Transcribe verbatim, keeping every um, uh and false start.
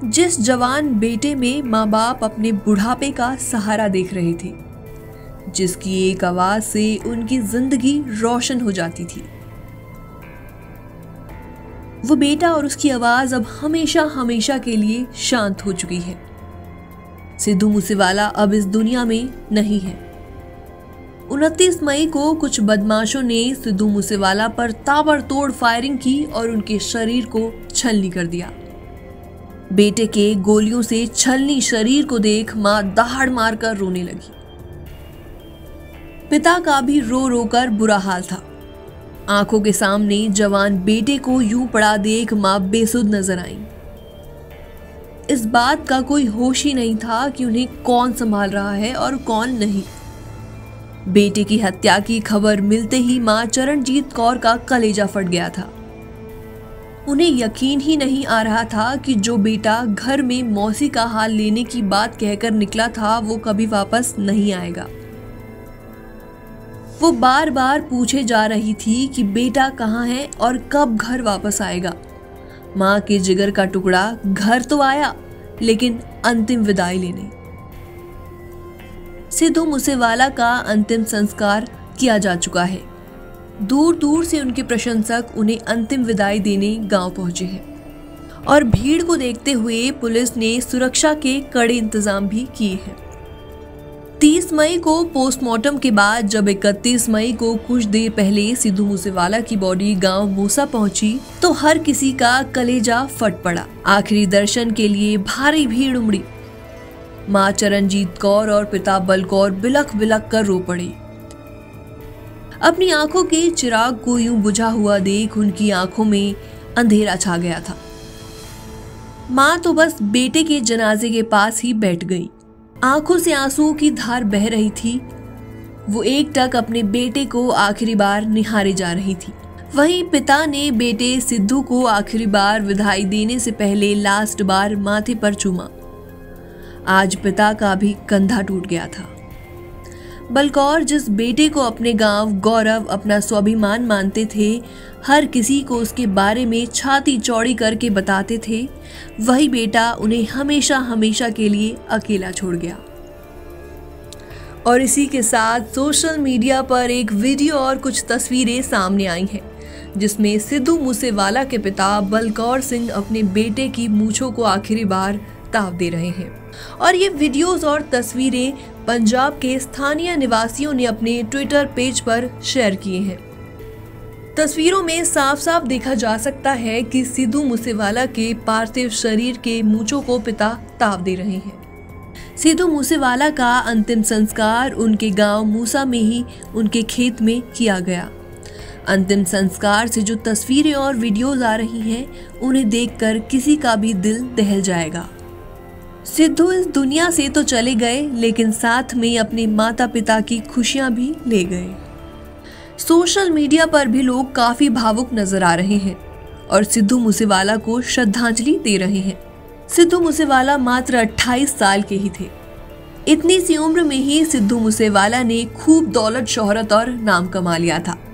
जिस जवान बेटे में माँ बाप अपने बुढ़ापे का सहारा देख रहे थे, जिसकी एक आवाज से उनकी जिंदगी रोशन हो जाती थी। वो बेटा और उसकी आवाज अब हमेशा हमेशा के लिए शांत हो चुकी है। सिद्धू मूसेवाला अब इस दुनिया में नहीं है। उनतीस मई को कुछ बदमाशों ने सिद्धू मूसेवाला पर ताबड़तोड़ फायरिंग की और उनके शरीर को छलनी कर दिया। बेटे के गोलियों से छलनी शरीर को देख मां दहाड़ मारकर रोने लगी। पिता का भी रो रो कर बुरा हाल था। आंखों के सामने जवान बेटे को यूं पड़ा देख मां बेसुध नजर आई। इस बात का कोई होश ही नहीं था कि उन्हें कौन संभाल रहा है और कौन नहीं। बेटे की हत्या की खबर मिलते ही मां चरणजीत कौर का कलेजा फट गया था। उन्हें यकीन ही नहीं आ रहा था कि जो बेटा घर में मौसी का हाल लेने की बात कहकर निकला था वो कभी वापस नहीं आएगा। वो बार बार पूछे जा रही थी कि बेटा कहाँ है और कब घर वापस आएगा। माँ के जिगर का टुकड़ा घर तो आया, लेकिन अंतिम विदाई लेने। सिद्धू मूसेवाला का अंतिम संस्कार किया जा चुका है। दूर दूर से उनके प्रशंसक उन्हें अंतिम विदाई देने गांव पहुंचे हैं और भीड़ को देखते हुए पुलिस ने सुरक्षा के कड़े इंतजाम भी किए हैं। तीस मई को पोस्टमार्टम के बाद जब इकतीस मई को कुछ देर पहले सिद्धू मूसेवाला की बॉडी गांव मूसा पहुंची तो हर किसी का कलेजा फट पड़ा। आखिरी दर्शन के लिए भारी भीड़ उमड़ी। मां चरणजीत कौर और पिता बलकौर बिलख बिलख कर रो पड़े। अपनी आंखों के चिराग को यूं बुझा हुआ देख उनकी आंखों में अंधेरा छा गया था। मां तो बस बेटे के जनाजे के पास ही बैठ गई। आंखों से आंसुओं की धार बह रही थी। वो एकटक अपने बेटे को आखिरी बार निहारे जा रही थी। वहीं पिता ने बेटे सिद्धू को आखिरी बार विदाई देने से पहले लास्ट बार माथे पर चूमा। आज पिता का भी कंधा टूट गया था। बलकौर जिस बेटे को अपने गांव गौरव अपना स्वाभिमान मानते थे, हर किसी को उसके बारे में छाती चौड़ी करके बताते थे, वही बेटा उन्हें हमेशा हमेशा के लिए अकेला छोड़ गया। और इसी के साथ सोशल मीडिया पर एक वीडियो और कुछ तस्वीरें सामने आई हैं, जिसमें सिद्धू मूसेवाला के पिता बलकौर सिंह अपने बेटे की मूंछों को आखिरी बार ताव दे रहे हैं। और ये वीडियोस और तस्वीरें पंजाब के स्थानीय निवासियों ने अपने ट्विटर पेज पर शेयर किए हैं। तस्वीरों में साफ साफ देखा जा सकता है कि सिद्धू मूसेवाला के पार्थिव शरीर के मूंछों को पिता ताव दे रहे हैं। सिद्धू मूसेवाला का अंतिम संस्कार उनके गांव मूसा में ही उनके खेत में किया गया। अंतिम संस्कार से जो तस्वीरें और वीडियोस आ रही हैं, उन्हें देखकर किसी का भी दिल दहल जाएगा। सिद्धू इस दुनिया से तो चले गए, लेकिन साथ में अपने माता पिता की खुशियां भी ले गए। सोशल मीडिया पर भी लोग काफी भावुक नजर आ रहे हैं और सिद्धू मूसेवाला को श्रद्धांजलि दे रहे हैं। सिद्धू मूसेवाला मात्र अट्ठाईस साल के ही थे। इतनी सी उम्र में ही सिद्धू मूसेवाला ने खूब दौलत, शोहरत और नाम कमा लिया था।